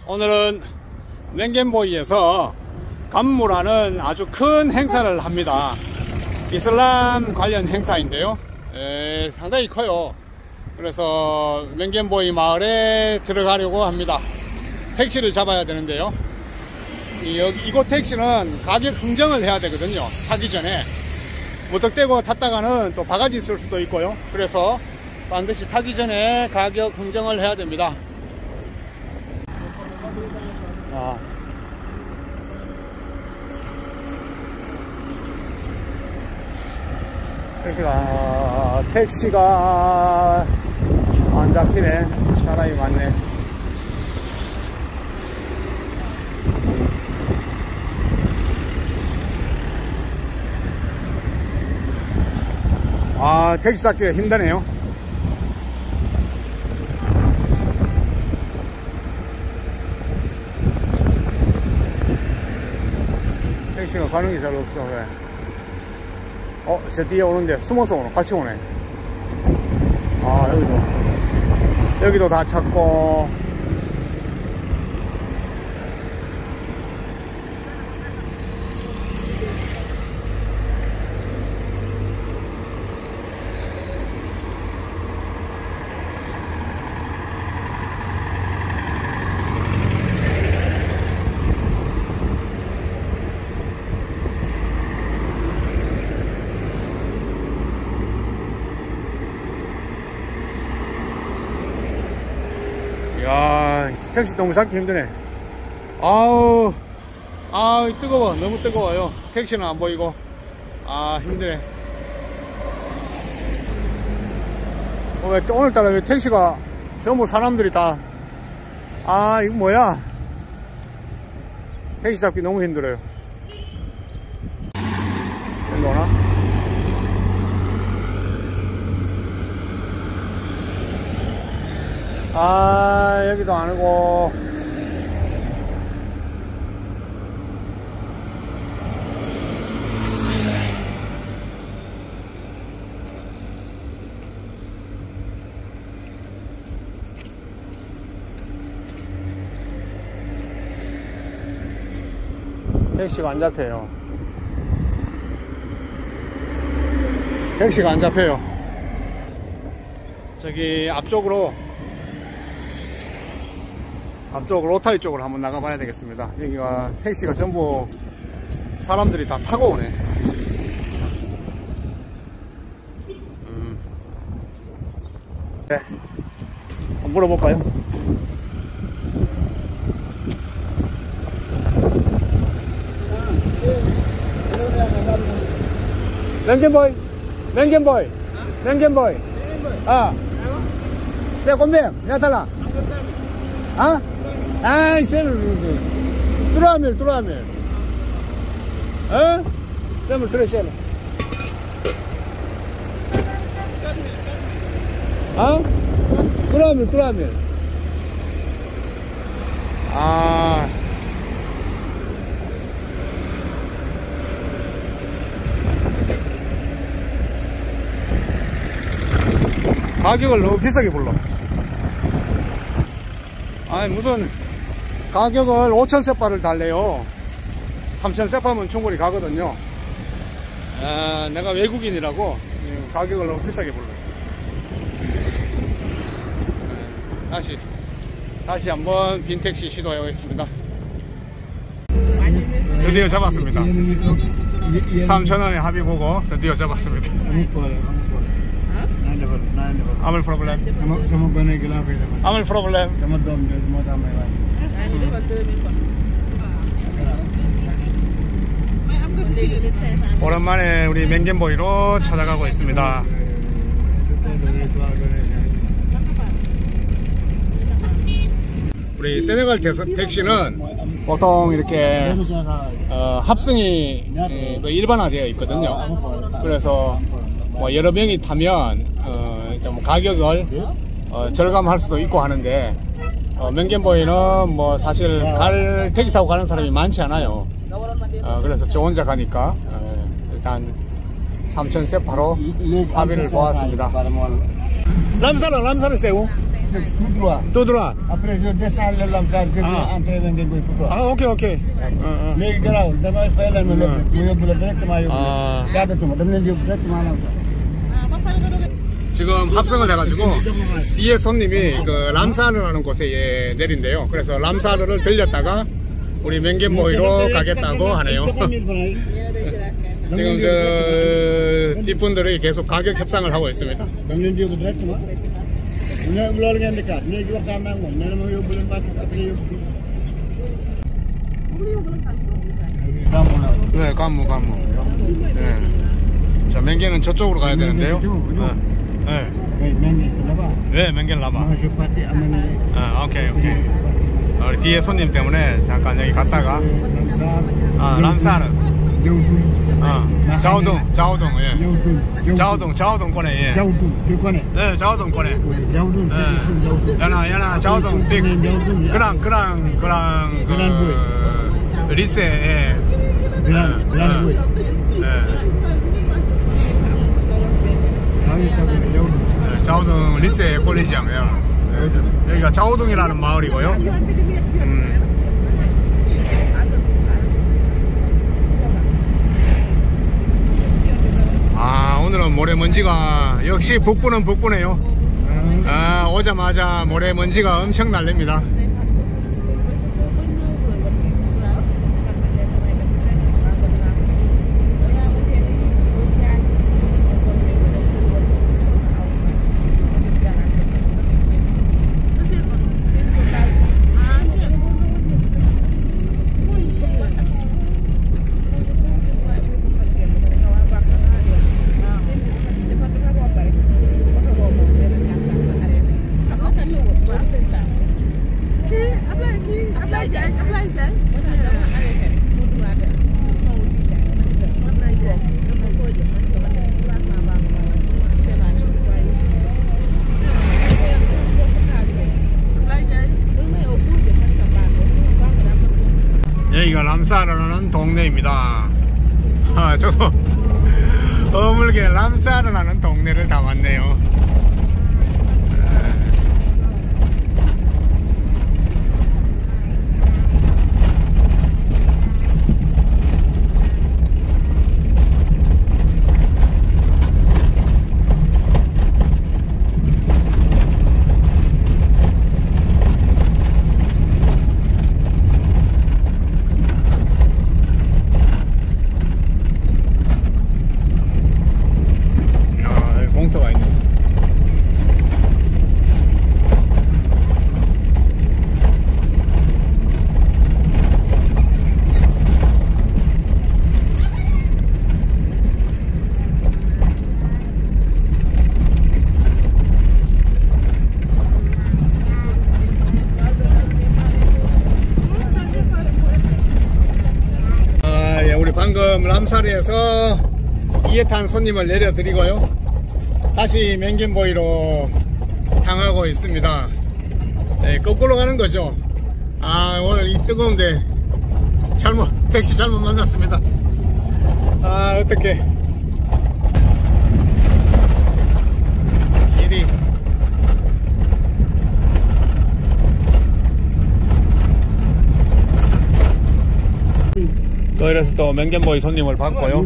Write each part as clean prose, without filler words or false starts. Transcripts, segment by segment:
오늘은 맹겐보이에서 감무라는 아주 큰 행사를 합니다. 이슬람 관련 행사인데요. 상당히 커요. 그래서 맹겐보이 마을에 들어가려고 합니다. 택시를 잡아야 되는데요. 이곳 택시는 가격 흥정을 해야 되거든요. 타기 전에 무턱대고 탔다가는 또 바가지 있을 수도 있고요. 그래서 반드시 타기 전에 가격 흥정을 해야 됩니다. 택시가 안 잡히네. 사람이 많네. 택시 잡기가 힘드네요. 택시가 가는 게 잘 없어. 왜? 제 뒤에 오는데 숨어서 오네. 같이 오네. 여기도 다 찾고. 이야, 택시 너무 잡기 힘드네. 뜨거워. 너무 뜨거워요. 택시는 안 보이고. 힘드네. 오늘따라 왜 택시가 전부 사람들이 다, 이거 뭐야? 택시 잡기 너무 힘들어요. 저기 오나? 여기도 아니고. 택시가 안 잡혀요. 택시가 안 잡혀요. 저기 앞쪽 로타리 쪽으로 한번 나가봐야 되겠습니다. 여기가 택시가 전부 사람들이 다 타고 오네. 네, 한번 물어볼까요? 맹겐보이. Xe con miệng, nghe thật là? 쌤을 뚜라밀. 쌤을 들으셔야 돼. 뚜라밀. 가격을 너무 비싸게 불러. 무슨 가격을 5,000세파를 달래요. 3,000세파면 충분히 가거든요. 내가 외국인이라고 가격을 너무 비싸게 불러요. 다시 한번 빈택시 시도해보겠습니다. 드디어 잡았습니다. 3,000원에 합의 보고 드디어 잡았습니다. 아무 프로블렘. 아무 프로블렘. 오랜만에 우리 맹겐보이로 찾아가고 있습니다. 우리 세네갈 택시는 보통 이렇게 합승이 일반화되어 있거든요. 그래서 여러 명이 타면 가격을 절감할 수도 있고 하는데, 맹겐보이는 사실 택시 타고 가는 사람이 많지 않아요. 그래서 저 혼자 가니까 일단 3,000세파로 합의를 보았습니다. 람사르 새우. tout droit. Tout droit. Après je descends le Lamsar je vais entrer Mengen Boy tout droit. Ah, ok. léegi garaaw damay fay leen ma lépp mu yóbbu la directement yóbbu. gàddatuma dama leen yóbbu directement Lamsar. 지금 합성을 해가지고 뒤에 손님이 그 람사르라는 곳에 내린대요. 그래서 람사르를 들렸다가 우리 맹겐보이로 가겠다고 하네요. 지금 저 뒷분들이 계속 가격 협상을 하고 있습니다. 네, 감무. 네. 자, 맹겐은 저쪽으로 가야 되는데요. 네. 네, 맹겐 라바. 아, 오케이. 우리 뒤에 손님 때문에 잠깐 여기 갔다가 람사르. 자오동, 예. 자오동 꺼내, 예. 네, 자오동 꺼내. 야나, 자오동, 띵. 그랑, 리세, 예. 자오동 리세 콜리지앙이요. 여기가 자오동이라는 마을이고요. 오늘은 모래먼지가 역시 북부는 북부네요. 오자마자 모래먼지가 엄청 날립니다. 여기가 람사르라는 동네입니다. 저도 어물게 람사르라는 동네를 다 왔네요. 공터가 있네. 예, 우리 방금 람사르에서 2회탄 손님을 내려드리고요. 다시 맹겐보이로 향하고 있습니다. 네, 거꾸로 가는 거죠. 오늘 이 뜨거운데 택시 잘못 만났습니다. 어떡해. 길이 이래서 또 맹겐보이 손님을 받고요.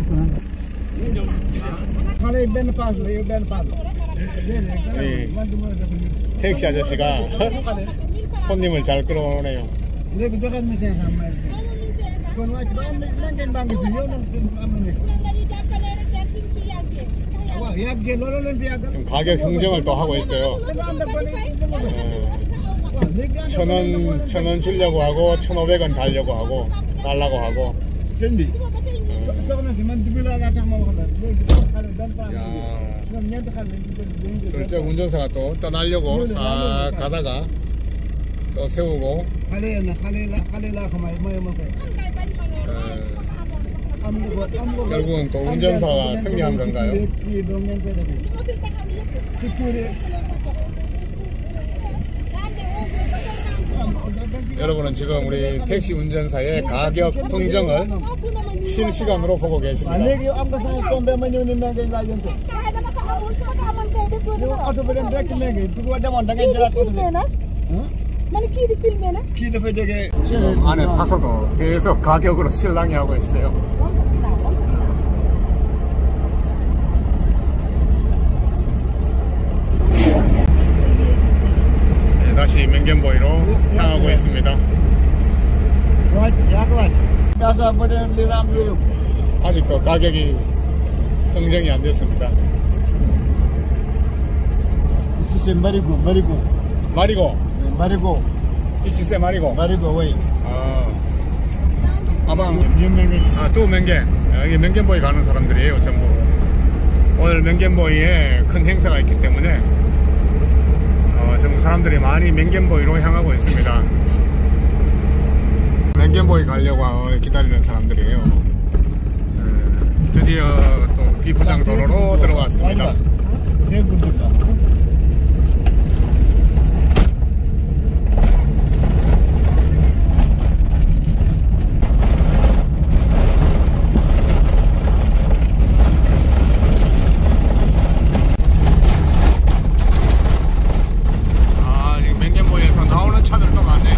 택시 아저씨가 손님을 잘 끌어오네요. 지금 가격 흥정을 또 하고 있어요. 1,000원 주려고 하고 1,500원 달라고 하고. 슬쩍 운전사가 또 떠나려고 싹 가다가 또 세우고. 결국은 또 운전사가 승리한 건가요? 여러분은 지금 우리 택시 운전사의 가격 흥정을 실시간으로 보고 계십니다. auto bi dem direct léegi bu ko demoon da ngay jëlaat auto bi man kii di filmé na. kii dafa jógee 지금 안에 타서도 계속 가격으로 실랑이 하고 있어요. 네, 다시 맹겐보이로 향하고 있습니다. 가서 버리는 리람 류 아직도 가격이 흥정이 안 됐습니다. 시세 마리고 마리고, 이 이시세 마리고. 왜 아방, 또 맹겐. 여기 맹겐보이 가는 사람들이에요, 전부. 오늘 맹겐보이에 큰 행사가 있기 때문에 전부 사람들이 많이 맹겐보이로 향하고 있습니다. 맹겐보이 가려고 기다리는 사람들이에요. 드디어 또 비포장 도로로 들어왔습니다. 지금 맹겐보이에서 나오는 차들도 많네요.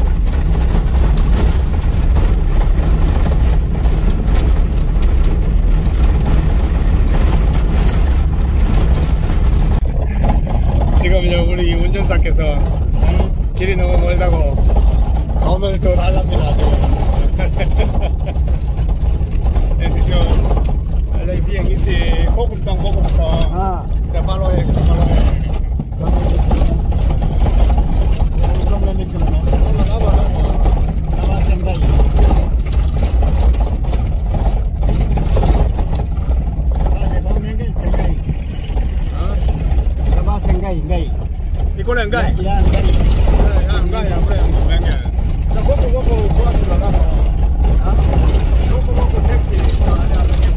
지금 우리 운전사께서 길이 너무 멀다고 돈을 더 달랍니다. 그래서 지금 lei 비행기시 고급부터 세발로에 이거는 enggak? Ya, enggak. enggak ya, boleh enggak. Nah, gogo buat belakang. Gogo taksi ada lagi.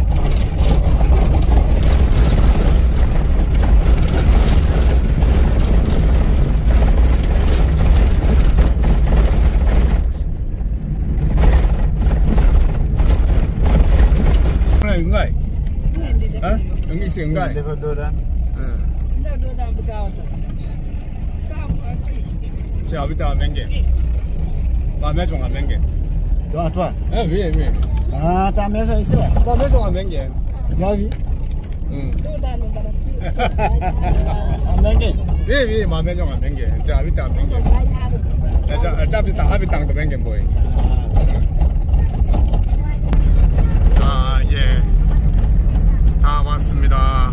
Enggak. Hah? Enggak sih enggak. 제 아비타 맹게 마매종 안 맹게 좋아 왜 땀에서 있어 마매종 안 맹게 여기 응 맹게 왜 마매종 안 맹게 제 아비타 안 맹게 자 아비타 아비땅도 맹게 뭐이 이제 다 왔습니다.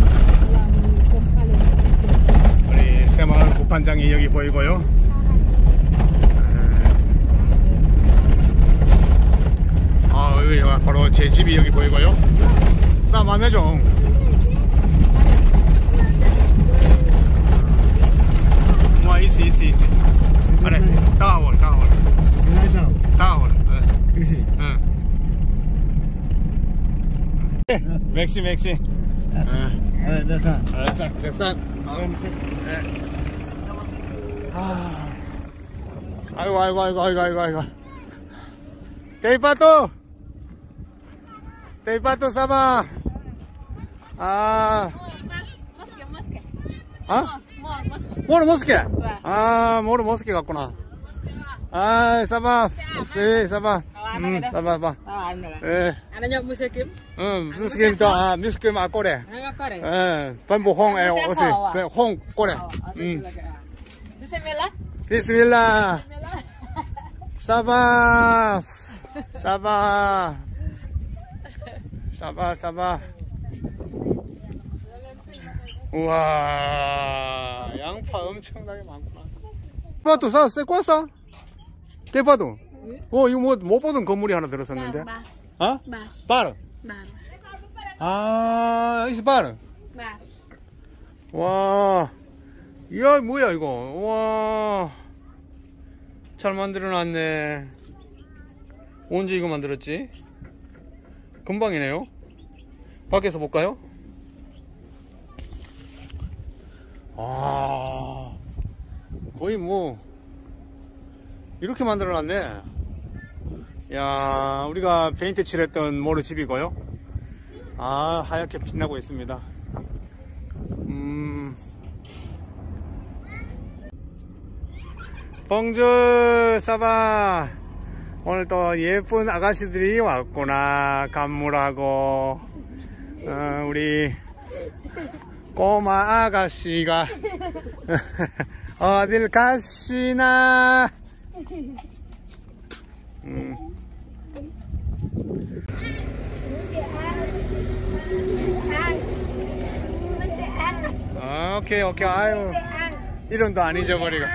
우리 새마을 구판장이 여기 보이고요. 여기 바로 제 집이 여기 보이고요. 싸마매종 와 이씨 아래 따올 그치 맥시 됐어 아이고 데이파토 사바 모르 모스케 모르 모스케 갔구나 사바 사바 사바 Anaknya muslim? muslim to muslim akore panbuhong osi hong kore Bismillah 사바 우와 양파 엄청나게 많구나. 대파도 샀어? 꿨어? 대파도? 이거 못 보던 건물이 하나 들었었는데. 바르. 여기서 바르. 와, 이야 뭐야 이거? 와, 잘 만들어놨네. 언제 이거 만들었지? 금방이네요. 밖에서 볼까요? 거의 뭐 이렇게 만들어놨네. 야, 우리가 페인트 칠했던 모르 집이고요. 하얗게 빛나고 있습니다. 봉주 사바. 오늘 또 예쁜 아가씨들이 왔구나. 간물하고 우리 꼬마 아가씨가 어딜 가시나. 오케이 오케이. 아유 이름도 안 잊어버리고.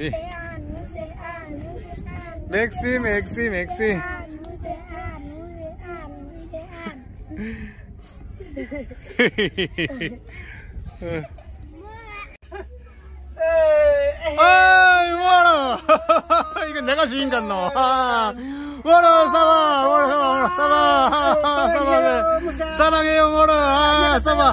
맥시 맥시 맥시. 아이 뭐라. 이거 내가 주인 같노. 뭐라 사바 뭐라 사바 사바 사랑해요 뭐라 사바.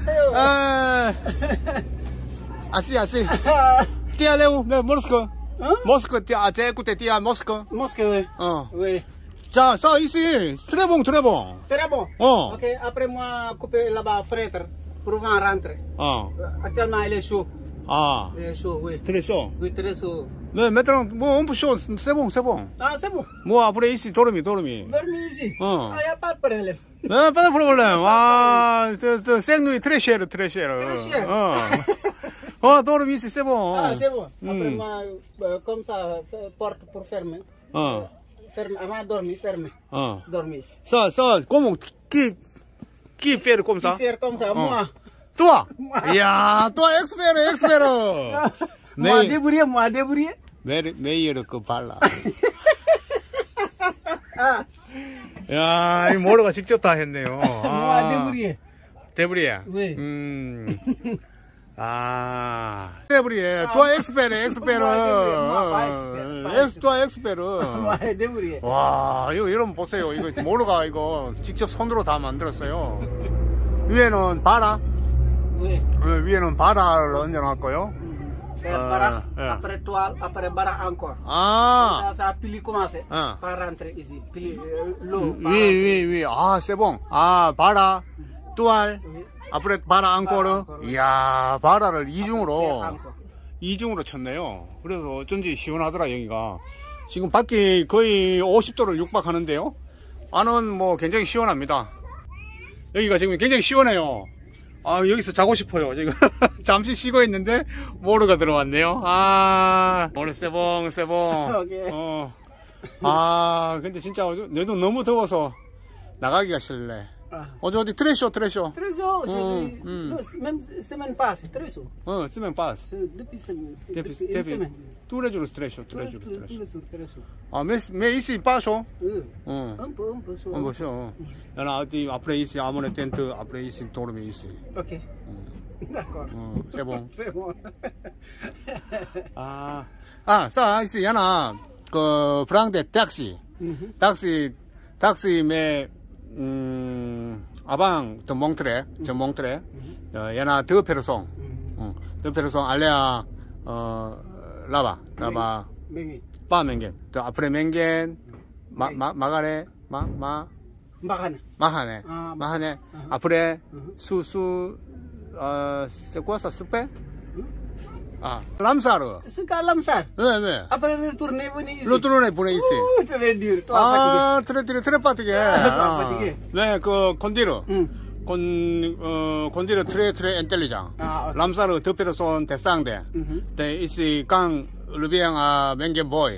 아씨 아씨. 띠아레우 네 모스코. 모스코 띠아 제쿠테 띠아 모스코. Mosque, oui. Oui. 자, ça ici, très bon, très bon. Très bon. Oh. Ok, après moi, couper là-bas, frêtre, pour pouvoir rentrer. Ah, Actuellement, il est chaud. ah, Il est chaud, oui. très chaud. Oui, très chaud. Mais maintenant, bon, on peut chaud, c'est bon, c'est bon. Ah, c'est bon. Moi, après ici, dormi, dormi. Dormez ici. Oh. Ah, il n'y a pas de problème. Non, pas de problème. Ah, c'est nuit très cher, très cher. Très cher. Oh, dormi ici, c'est bon. Ah, c'est bon. Après moi, comme ça, porte pour fermer. Ah, Ferme, avant de dormir, fermer. ah. Dormir. Ça, comment, qui fait comme ça? Faire comme ça, moi. Toi? Ya, toi, expert. Moi, débrouiller. 매일 그 발라. Ah, 야, 이 모로가 직접 다 했네요. moi, débrouiller. 데브리에. Oui. 데브리에. 또 엑스페르. 또 엑스페르. Moi, débrouiller. 와, 이거 이러면 보세요. 이거 모로가 이거 직접 손으로 다 만들었어요. 위에는 바라. Oui. 위에는 바라를 얹어놨고요. Faire baraque, après toile, après baraque encore. 아, Ça a pili commencé. Ah. Pas rentrer ici. Pili l'eau. 위. 아, 세봉. 아, 바라, 뚜알. Oui. 앞으로 바라 앙코르. 이야, 바라를 Encore. 이중으로 쳤네요. 그래서 어쩐지 시원하더라, 여기가. 지금 밖이 거의 50도를 육박하는데요. 안은 뭐 굉장히 시원합니다. 여기가 지금 굉장히 시원해요. 아, 여기서 자고 싶어요. 지금 잠시 쉬고 있는데 모르가 들어왔네요. 아, 오늘 세봉. 오케이. 아, 근데 진짜 내도 너무 더워서 나가기가 싫네. 어디 트레쇼. Très chaud. Même semaine passée, très chaud. 쓰면 빠스. Depuis une Depuis semaine. tous les jours stress. Tous les jours, très chaud. 아, mais ici pas chaud. Un peu chaud. 뭐 chaud. 나는 어디 après ici 아무나 텐트 après ici dormir ici. Ok. D'accord. c'est bon. C'est bon. ça ici yana 그 프랑데 taxi mais avant de montrer, il y en a deux personnes. Deux personnes allaient là-bas. Pas Mengen. Après Mengen, Mahane. Après, c'est quoi ça, souper? Ah, Lamsar. C'est qu'à Lamsar. Oui. Après retourner venir ici. Retourner pour ici. Très dur. 아, très fatigué. fatigué. 네, 그 콘디르. 콘디르 très intelligent. 람사르 deux personnes descendent. Ici quand revient à Mengen Boy.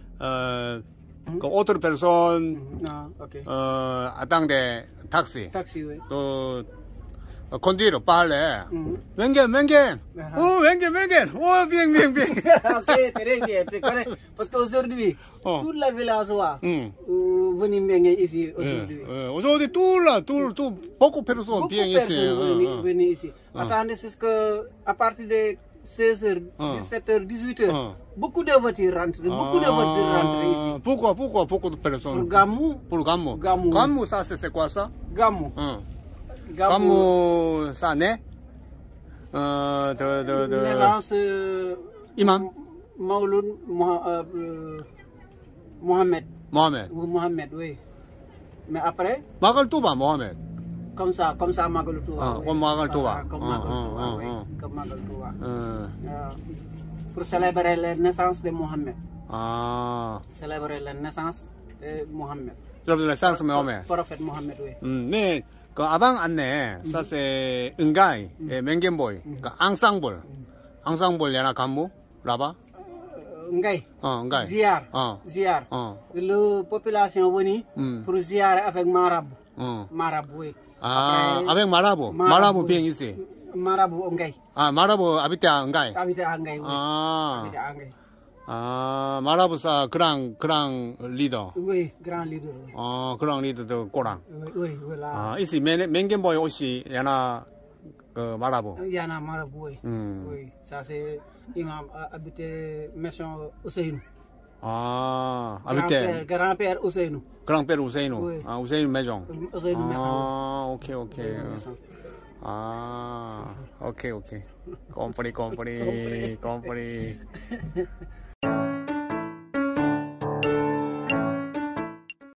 그 autre personne attend des taxi. Taxi, oui. 또 콘디르 parle. Mengen. Oh, Mengen. Oh, bien. Ok, très bien. Tu connais. Parce qu'aujourd'hui, toute la villageois venez Mengen ici aujourd'hui. Aujourd'hui, tout, beaucoup de personnes viennent ici. Venez ici. Attendez, c'est que à partir de 16h, 17h, 18h, beaucoup de voitures rentrent. Ici. Pourquoi beaucoup de personnes? Pour Gamou. Gamou, ça, c'est quoi ça? Gamou. Gamou, ça naît? Naissance. Imam? Mauloud Mohamed. Mohamed, oui. Mais après? Magal Touba, Mohamed. Comme ça, Magal Touba. Comme Magal Touba. Comme Magal Touba. pour célébrer la naissance de Mohammed. Ah. Célébrer la naissance de Mohammed. Célébrer la naissance de Mohammed. Prophète Mohammed, oui. 네, 그 아방 안내 사세 은가이 맹겐보이 그 앙상볼 야나 간무 라바 Ngay. Ngay. Ziar. Ziar. La population venue pour ziar avec marabout. Marabout, oui. Ah, avec marabout bien ici. Marabout Ngay. Ah, marabout habite à Ngay. Habite à Ngay, oui. Ah. Habite à Ngay. Ah, marabout ça grand leader. Oui, grand leader. Ah, grand leader de Coran. Oui, voilà. Ah, ici 맹겐보이 aussi 야나 그 marabout. Yana marabout, oui. Oui, ça c'est imam habité maison Ousseynou. Ah, habité. Grand-père Ousseynou. Grand-père Ousseynou. Oui. Ah, Ousseynou maison. Ousseynou maison. Ah, ok. Ah, ok. Compris.